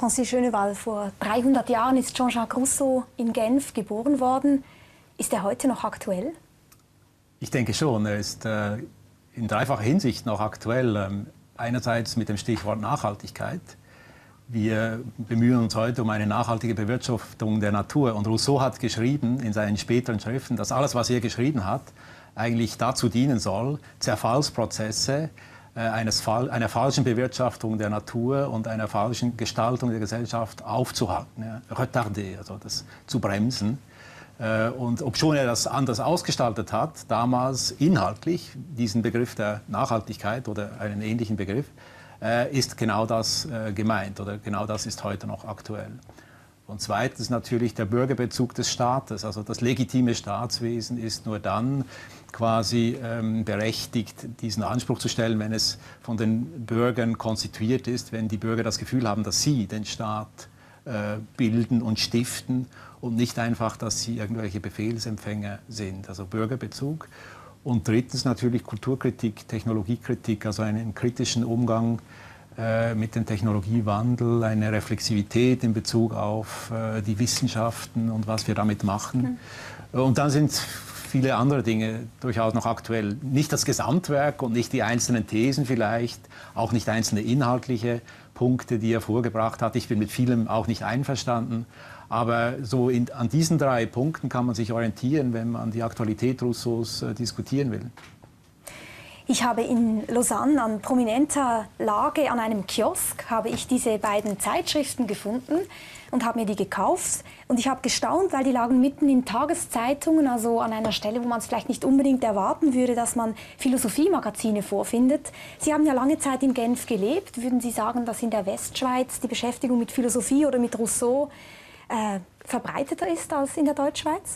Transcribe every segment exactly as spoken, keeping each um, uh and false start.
Francis Schöneval, vor dreihundert Jahren ist Jean-Jacques Rousseau in Genf geboren worden. Ist er heute noch aktuell? Ich denke schon. Er ist äh, in dreifacher Hinsicht noch aktuell. Ähm, einerseits mit dem Stichwort Nachhaltigkeit. Wir bemühen uns heute um eine nachhaltige Bewirtschaftung der Natur. Und Rousseau hat geschrieben in seinen späteren Schriften, dass alles, was er geschrieben hat, eigentlich dazu dienen soll, Zerfallsprozesse äh, eines Fall, einer falschen Bewirtschaftung der Natur und einer falschen Gestaltung der Gesellschaft aufzuhalten, ja, retarder, also das zu bremsen. Äh, und obschon er das anders ausgestaltet hat, damals inhaltlich diesen Begriff der Nachhaltigkeit oder einen ähnlichen Begriff, äh, ist genau das äh, gemeint oder genau das ist heute noch aktuell. Und zweitens natürlich der Bürgerbezug des Staates, also das legitime Staatswesen ist nur dann quasi ähm, berechtigt, diesen Anspruch zu stellen, wenn es von den Bürgern konstituiert ist, wenn die Bürger das Gefühl haben, dass sie den Staat äh, bilden und stiften und nicht einfach, dass sie irgendwelche Befehlsempfänger sind, also Bürgerbezug. Und drittens natürlich Kulturkritik, Technologiekritik, also einen kritischen Umgang äh, mit dem Technologiewandel, eine Reflexivität in Bezug auf äh, die Wissenschaften und was wir damit machen. Mhm. Und dann sind viele andere Dinge durchaus noch aktuell. Nicht das Gesamtwerk und nicht die einzelnen Thesen vielleicht, auch nicht einzelne inhaltliche Punkte, die er vorgebracht hat. Ich bin mit vielem auch nicht einverstanden. Aber so in, an diesen drei Punkten kann man sich orientieren, wenn man die Aktualität Rousseaus äh, diskutieren will. Ich habe in Lausanne an prominenter Lage an einem Kiosk habe ich diese beiden Zeitschriften gefunden und habe mir die gekauft. Und ich habe gestaunt, weil die lagen mitten in Tageszeitungen, also an einer Stelle, wo man es vielleicht nicht unbedingt erwarten würde, dass man Philosophiemagazine vorfindet. Sie haben ja lange Zeit in Genf gelebt. Würden Sie sagen, dass in der Westschweiz die Beschäftigung mit Philosophie oder mit Rousseau äh, verbreiteter ist als in der Deutschschweiz?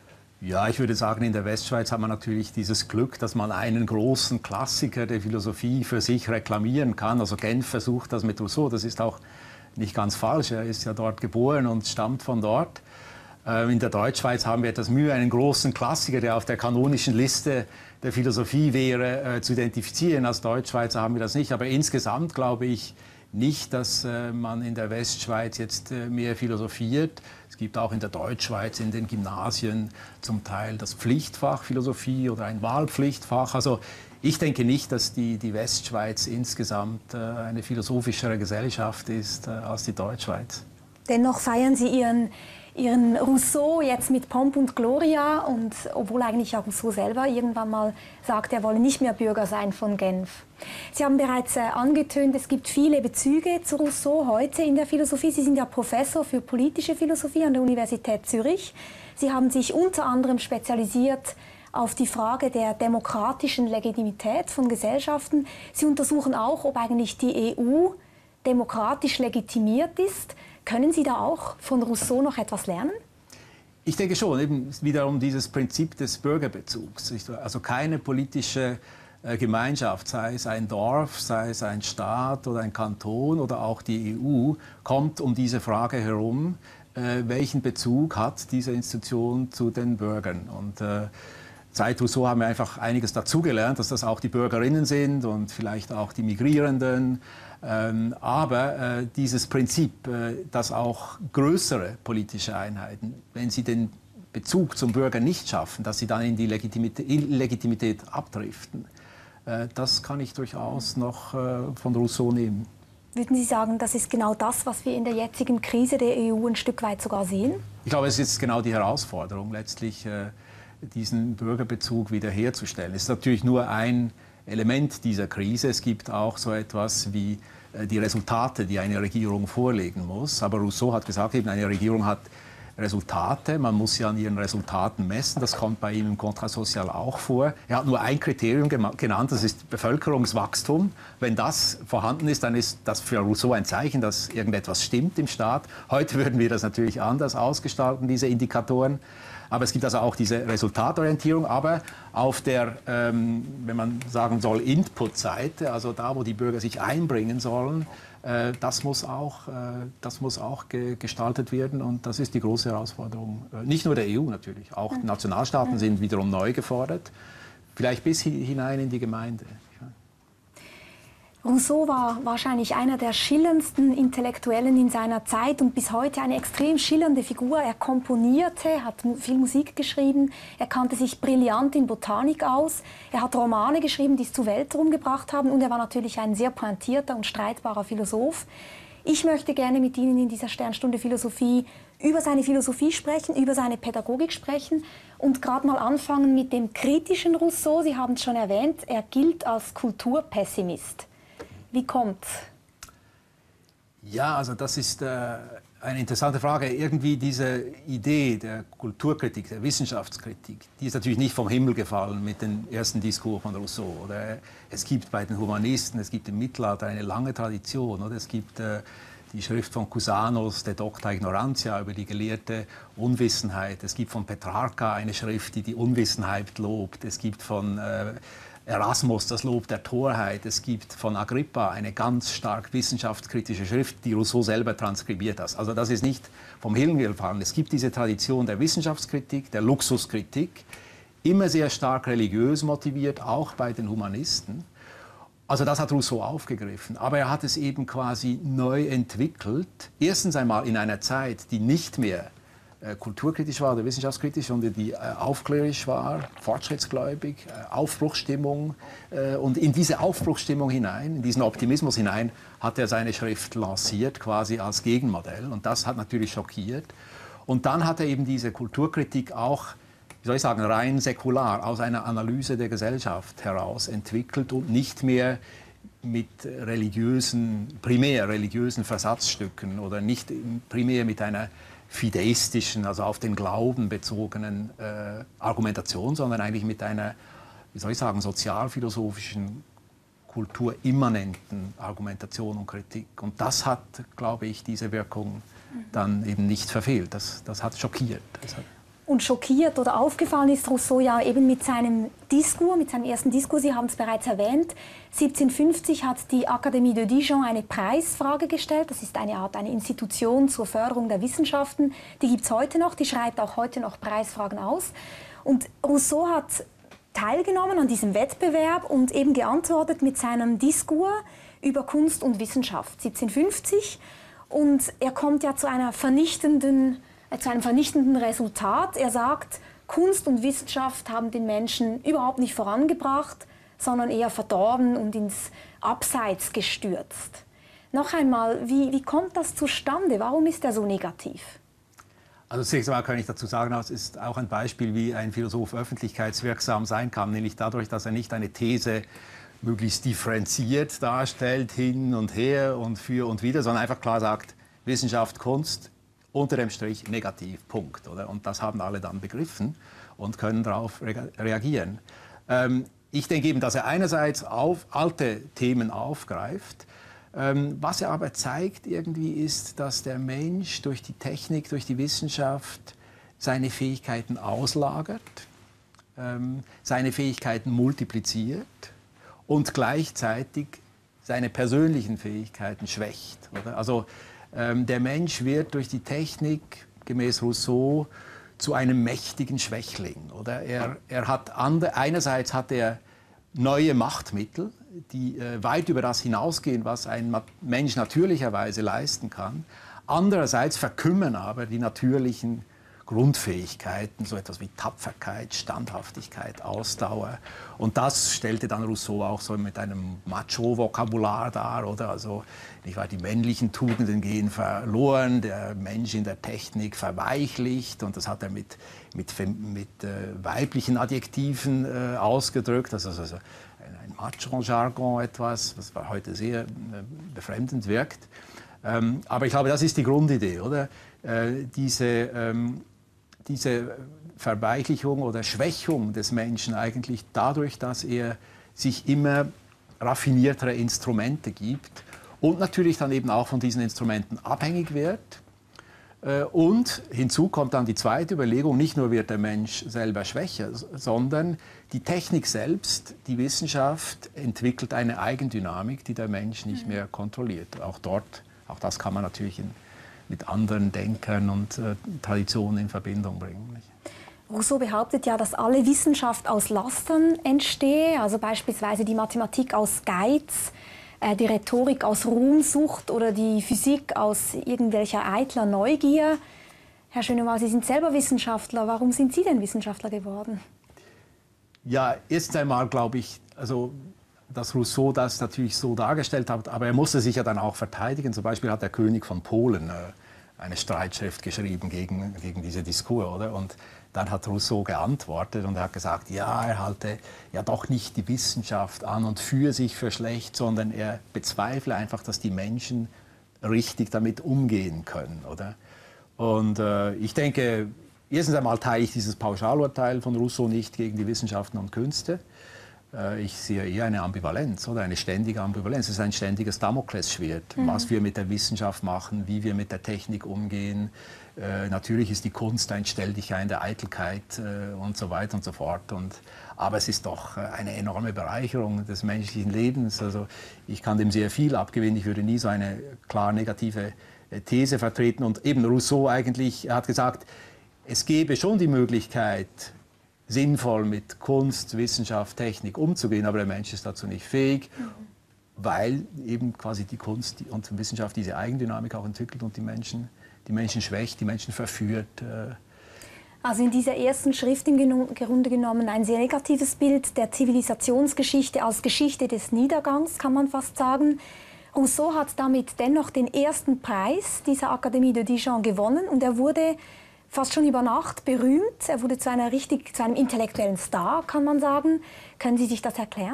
Ja, ich würde sagen, in der Westschweiz hat man natürlich dieses Glück, dass man einen großen Klassiker der Philosophie für sich reklamieren kann. Also Genf versucht das mit Rousseau, das ist auch nicht ganz falsch. Er ist ja dort geboren und stammt von dort. In der Deutschschweiz haben wir etwas Mühe, einen großen Klassiker, der auf der kanonischen Liste der Philosophie wäre, zu identifizieren. Als Deutschschweizer haben wir das nicht. Aber insgesamt glaube ich nicht, dass man in der Westschweiz jetzt mehr philosophiert. Es gibt auch in der Deutschschweiz in den Gymnasien zum Teil das Pflichtfach Philosophie oder ein Wahlpflichtfach. Also ich denke nicht, dass die, die Westschweiz insgesamt äh, eine philosophischere Gesellschaft ist äh, als die Deutschschweiz. Dennoch feiern Sie Ihren, Ihren Rousseau jetzt mit Pomp und Gloria, und obwohl eigentlich auch Rousseau selber irgendwann mal sagt, er wolle nicht mehr Bürger sein von Genf. Sie haben bereits äh, angetönt, es gibt viele Bezüge zu Rousseau heute in der Philosophie. Sie sind ja Professor für politische Philosophie an der Universität Zürich. Sie haben sich unter anderem spezialisiert auf die Frage der demokratischen Legitimität von Gesellschaften. Sie untersuchen auch, ob eigentlich die E U demokratisch legitimiert ist. Können Sie da auch von Rousseau noch etwas lernen? Ich denke schon, eben wiederum dieses Prinzip des Bürgerbezugs. Also keine politische Gemeinschaft, sei es ein Dorf, sei es ein Staat oder ein Kanton oder auch die E U, kommt um diese Frage herum, welchen Bezug hat diese Institution zu den Bürgern. Und äh, seit Rousseau haben wir einfach einiges dazugelernt, dass das auch die Bürgerinnen sind und vielleicht auch die Migrierenden. Ähm, aber äh, dieses Prinzip, äh, dass auch größere politische Einheiten, wenn sie den Bezug zum Bürger nicht schaffen, dass sie dann in die Legitimität, Illegitimität abdriften, äh, das kann ich durchaus noch äh, von Rousseau nehmen. Würden Sie sagen, das ist genau das, was wir in der jetzigen Krise der E U ein Stück weit sogar sehen? Ich glaube, es ist genau die Herausforderung, letztlich äh, diesen Bürgerbezug wiederherzustellen. Es ist natürlich nur ein Element dieser Krise. Es gibt auch so etwas wie äh, die Resultate, die eine Regierung vorlegen muss. Aber Rousseau hat gesagt, eben eine Regierung hat Resultate, man muss sie an ihren Resultaten messen. Das kommt bei ihm im Contrat social auch vor. Er hat nur ein Kriterium genannt, das ist Bevölkerungswachstum. Wenn das vorhanden ist, dann ist das für Rousseau ein Zeichen, dass irgendetwas stimmt im Staat. Heute würden wir das natürlich anders ausgestalten, diese Indikatoren. Aber es gibt also auch diese Resultatorientierung, aber auf der, ähm, wenn man sagen soll, Input-Seite, also da, wo die Bürger sich einbringen sollen, äh, das muss auch, äh, das muss auch ge gestaltet werden, und das ist die große Herausforderung. Äh, nicht nur der E U natürlich, auch die Nationalstaaten sind wiederum neu gefordert, vielleicht bis hi hinein in die Gemeinde. Rousseau war wahrscheinlich einer der schillerndsten Intellektuellen in seiner Zeit und bis heute eine extrem schillernde Figur. Er komponierte, hat viel Musik geschrieben, er kannte sich brillant in Botanik aus, er hat Romane geschrieben, die es zur Welt herumgebracht haben und er war natürlich ein sehr pointierter und streitbarer Philosoph. Ich möchte gerne mit Ihnen in dieser Sternstunde Philosophie über seine Philosophie sprechen, über seine Pädagogik sprechen und gerade mal anfangen mit dem kritischen Rousseau. Sie haben es schon erwähnt, er gilt als Kulturpessimist. Wie kommt's? Ja, also das ist äh, eine interessante Frage. Irgendwie diese Idee der Kulturkritik, der Wissenschaftskritik, die ist natürlich nicht vom Himmel gefallen mit dem ersten Diskurs von Rousseau. Oder? Es gibt bei den Humanisten, es gibt im Mittelalter eine lange Tradition. Oder? Es gibt äh, die Schrift von Cusanos, De Docta Ignorantia, über die gelehrte Unwissenheit. Es gibt von Petrarca eine Schrift, die die Unwissenheit lobt. Es gibt von äh, Erasmus, das Lob der Torheit. Es gibt von Agrippa eine ganz stark wissenschaftskritische Schrift, die Rousseau selber transkribiert hat. Also das ist nicht vom Himmel gefallen. Es gibt diese Tradition der Wissenschaftskritik, der Luxuskritik, immer sehr stark religiös motiviert, auch bei den Humanisten. Also das hat Rousseau aufgegriffen, aber er hat es eben quasi neu entwickelt. Erstens einmal in einer Zeit, die nicht mehr äh, kulturkritisch war oder wissenschaftskritisch, sondern die äh, aufklärisch war, fortschrittsgläubig, äh, Aufbruchsstimmung. Äh, und in diese Aufbruchsstimmung hinein, in diesen Optimismus hinein, hat er seine Schrift lanciert, quasi als Gegenmodell. Und das hat natürlich schockiert. Und dann hat er eben diese Kulturkritik auch, wie soll ich sagen, rein säkular, aus einer Analyse der Gesellschaft heraus entwickelt und nicht mehr mit religiösen, primär religiösen Versatzstücken oder nicht primär mit einer fideistischen, also auf den Glauben bezogenen äh, Argumentation, sondern eigentlich mit einer, wie soll ich sagen, sozialphilosophischen, kulturimmanenten Argumentation und Kritik. Und das hat, glaube ich, diese Wirkung dann eben nicht verfehlt. Das, das hat schockiert. Das hat Und schockiert oder aufgefallen ist Rousseau ja eben mit seinem Diskurs, mit seinem ersten Diskurs, Sie haben es bereits erwähnt. siebzehnhundertfünfzig hat die Akademie de Dijon eine Preisfrage gestellt. Das ist eine Art, eine Institution zur Förderung der Wissenschaften. Die gibt es heute noch, die schreibt auch heute noch Preisfragen aus. Und Rousseau hat teilgenommen an diesem Wettbewerb und eben geantwortet mit seinem Diskurs über Kunst und Wissenschaft siebzehnhundertfünfzig. Und er kommt ja zu einer vernichtenden zu einem vernichtenden Resultat. Er sagt, Kunst und Wissenschaft haben den Menschen überhaupt nicht vorangebracht, sondern eher verdorben und ins Abseits gestürzt. Noch einmal, wie, wie kommt das zustande? Warum ist er so negativ? Also zunächst einmal kann ich dazu sagen, es ist auch ein Beispiel, wie ein Philosoph öffentlichkeitswirksam sein kann, nämlich dadurch, dass er nicht eine These möglichst differenziert darstellt, hin und her und für und wider, sondern einfach klar sagt, Wissenschaft, Kunst, unter dem Strich negativ, Punkt. Oder? Und das haben alle dann begriffen und können darauf re reagieren. Ähm, ich denke eben, dass er einerseits auf alte Themen aufgreift. Ähm, was er aber zeigt irgendwie ist, dass der Mensch durch die Technik, durch die Wissenschaft seine Fähigkeiten auslagert, ähm, seine Fähigkeiten multipliziert und gleichzeitig seine persönlichen Fähigkeiten schwächt. Oder? Also Ähm, der Mensch wird durch die Technik, gemäß Rousseau, zu einem mächtigen Schwächling. Oder? Er, er hat ande, einerseits hat er neue Machtmittel, die äh, weit über das hinausgehen, was ein Mensch natürlicherweise leisten kann. Andererseits verkümmern aber die natürlichen Grundfähigkeiten, so etwas wie Tapferkeit, Standhaftigkeit, Ausdauer. Und das stellte dann Rousseau auch so mit einem Macho-Vokabular dar, oder? Also, nicht wahr, die männlichen Tugenden gehen verloren, der Mensch in der Technik verweichlicht, und das hat er mit, mit, mit äh, weiblichen Adjektiven äh, ausgedrückt. Das ist also ein, ein Macho-Jargon etwas, was heute sehr äh, befremdend wirkt. Ähm, aber ich glaube, das ist die Grundidee, oder? Äh, diese ähm, diese Verweichlichung oder Schwächung des Menschen eigentlich dadurch, dass er sich immer raffiniertere Instrumente gibt und natürlich dann eben auch von diesen Instrumenten abhängig wird. Und hinzu kommt dann die zweite Überlegung, nicht nur wird der Mensch selber schwächer, sondern die Technik selbst, die Wissenschaft entwickelt eine Eigendynamik, die der Mensch nicht mehr kontrolliert. Auch dort, auch das kann man natürlich in mit anderen Denkern und äh, Traditionen in Verbindung bringen. Nicht? Rousseau behauptet ja, dass alle Wissenschaft aus Lastern entstehe, also beispielsweise die Mathematik aus Geiz, äh, die Rhetorik aus Ruhmsucht oder die Physik aus irgendwelcher eitler Neugier. Herr Schönewald, Sie sind selber Wissenschaftler. Warum sind Sie denn Wissenschaftler geworden? Ja, erst einmal glaube ich, also, dass Rousseau das natürlich so dargestellt hat, aber er musste sich ja dann auch verteidigen. Zum Beispiel hat der König von Polen äh, eine Streitschrift geschrieben gegen, gegen diese Diskur, oder? Und dann hat Rousseau geantwortet und er hat gesagt, ja, er halte ja doch nicht die Wissenschaft an und für sich für schlecht, sondern er bezweifle einfach, dass die Menschen richtig damit umgehen können, oder? Und äh, ich denke, erstens einmal teile ich dieses Pauschalurteil von Rousseau nicht gegen die Wissenschaften und Künste. Äh, ich sehe eher eine Ambivalenz, oder eine ständige Ambivalenz. Es ist ein ständiges Damoklesschwert, mhm. was wir mit der Wissenschaft machen, wie wir mit der Technik umgehen. Äh, natürlich ist die Kunst ein Stelldichein der Eitelkeit äh, und so weiter und so fort. Und, aber es ist doch äh, eine enorme Bereicherung des menschlichen Lebens. Also ich kann dem sehr viel abgewinnen. Ich würde nie so eine klar negative äh, These vertreten. Und eben Rousseau eigentlich, er hat gesagt, es gäbe schon die Möglichkeit, sinnvoll mit Kunst, Wissenschaft, Technik umzugehen, aber der Mensch ist dazu nicht fähig, mhm. weil eben quasi die Kunst und Wissenschaft diese Eigendynamik auch entwickelt und die Menschen, die Menschen schwächt, die Menschen verführt. Also in dieser ersten Schrift im Grunde genommen ein sehr negatives Bild der Zivilisationsgeschichte als Geschichte des Niedergangs, kann man fast sagen. Rousseau hat damit dennoch den ersten Preis dieser Akademie de Dijon gewonnen und er wurde fast schon über Nacht berühmt. Er wurde zu, einer richtig, zu einem intellektuellen Star, kann man sagen. Können Sie sich das erklären?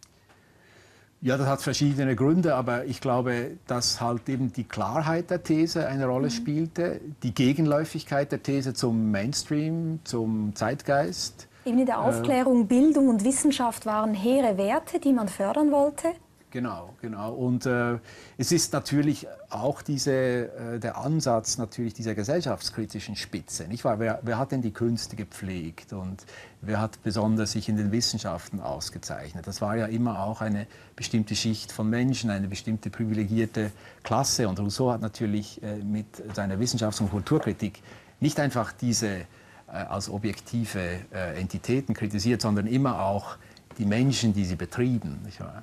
Ja, das hat verschiedene Gründe, aber ich glaube, dass halt eben die Klarheit der These eine Rolle mhm. spielte, die Gegenläufigkeit der These zum Mainstream, zum Zeitgeist. Eben in der Aufklärung, äh, Bildung und Wissenschaft waren hehre Werte, die man fördern wollte. Genau, genau. Und äh, es ist natürlich auch diese, äh, der Ansatz natürlich dieser gesellschaftskritischen Spitze, nicht wahr? Wer, wer hat denn die Künste gepflegt und wer hat besonders sich in den Wissenschaften ausgezeichnet? Das war ja immer auch eine bestimmte Schicht von Menschen, eine bestimmte privilegierte Klasse. Und Rousseau hat natürlich äh, mit seiner Wissenschafts- und Kulturkritik nicht einfach diese äh, als objektive äh, Entitäten kritisiert, sondern immer auch die Menschen, die sie betrieben, nicht wahr?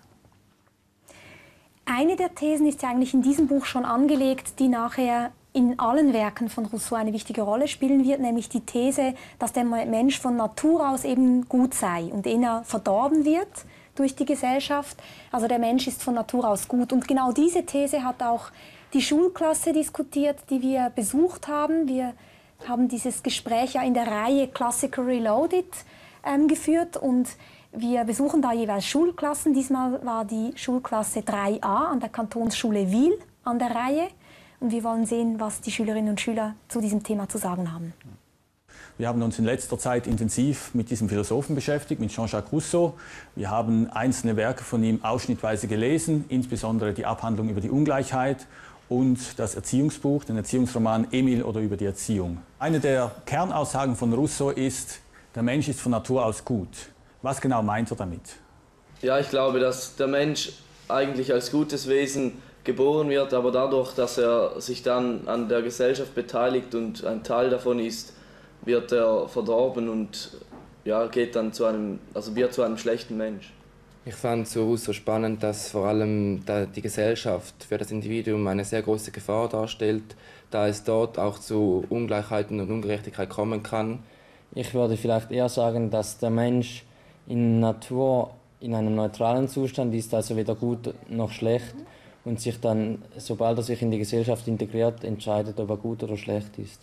Eine der Thesen ist ja eigentlich in diesem Buch schon angelegt, die nachher in allen Werken von Rousseau eine wichtige Rolle spielen wird, nämlich die These, dass der Mensch von Natur aus eben gut sei und eher verdorben wird durch die Gesellschaft. Also der Mensch ist von Natur aus gut. Und genau diese These hat auch die Schulklasse diskutiert, die wir besucht haben. Wir haben dieses Gespräch ja in der Reihe Classical Reloaded ähm, geführt und wir besuchen da jeweils Schulklassen. Diesmal war die Schulklasse drei a an der Kantonsschule Wil an der Reihe. Und wir wollen sehen, was die Schülerinnen und Schüler zu diesem Thema zu sagen haben. Wir haben uns in letzter Zeit intensiv mit diesem Philosophen beschäftigt, mit Jean-Jacques Rousseau. Wir haben einzelne Werke von ihm ausschnittweise gelesen, insbesondere die Abhandlung über die Ungleichheit und das Erziehungsbuch, den Erziehungsroman Emil oder über die Erziehung. Eine der Kernaussagen von Rousseau ist, der Mensch ist von Natur aus gut. Was genau meint er damit? Ja, ich glaube, dass der Mensch eigentlich als gutes Wesen geboren wird, aber dadurch, dass er sich dann an der Gesellschaft beteiligt und ein Teil davon ist, wird er verdorben und ja, geht dann zu einem, also wird zu einem schlechten Mensch. Ich fand so so spannend, dass vor allem die Gesellschaft für das Individuum eine sehr große Gefahr darstellt, da es dort auch zu Ungleichheiten und Ungerechtigkeit kommen kann. Ich würde vielleicht eher sagen, dass der Mensch in Natur in einem neutralen Zustand ist, also weder gut noch schlecht, und sich dann, sobald er sich in die Gesellschaft integriert, entscheidet, ob er gut oder schlecht ist.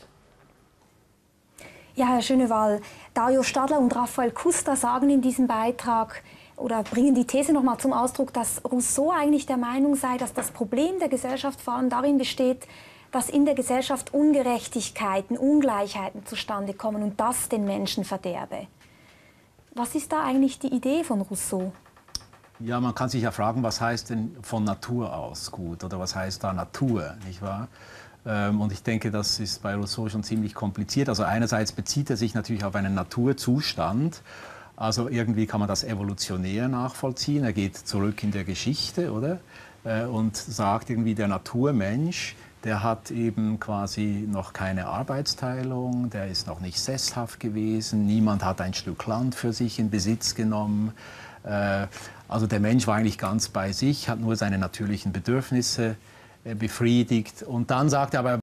Ja, Herr Schönewald, Dario Stadler und Raphael Kuster sagen in diesem Beitrag oder bringen die These nochmal zum Ausdruck, dass Rousseau eigentlich der Meinung sei, dass das Problem der Gesellschaft vor allem darin besteht, dass in der Gesellschaft Ungerechtigkeiten, Ungleichheiten zustande kommen und das den Menschen verderbe. Was ist da eigentlich die Idee von Rousseau? Ja, man kann sich ja fragen, was heißt denn von Natur aus gut oder was heißt da Natur, nicht wahr? Und ich denke, das ist bei Rousseau schon ziemlich kompliziert. Also einerseits bezieht er sich natürlich auf einen Naturzustand. Also irgendwie kann man das evolutionär nachvollziehen. Er geht zurück in der Geschichte, oder? Und sagt irgendwie, der Naturmensch, der hat eben quasi noch keine Arbeitsteilung, der ist noch nicht sesshaft gewesen, niemand hat ein Stück Land für sich in Besitz genommen. Also der Mensch war eigentlich ganz bei sich, hat nur seine natürlichen Bedürfnisse befriedigt. Und dann sagt er aber,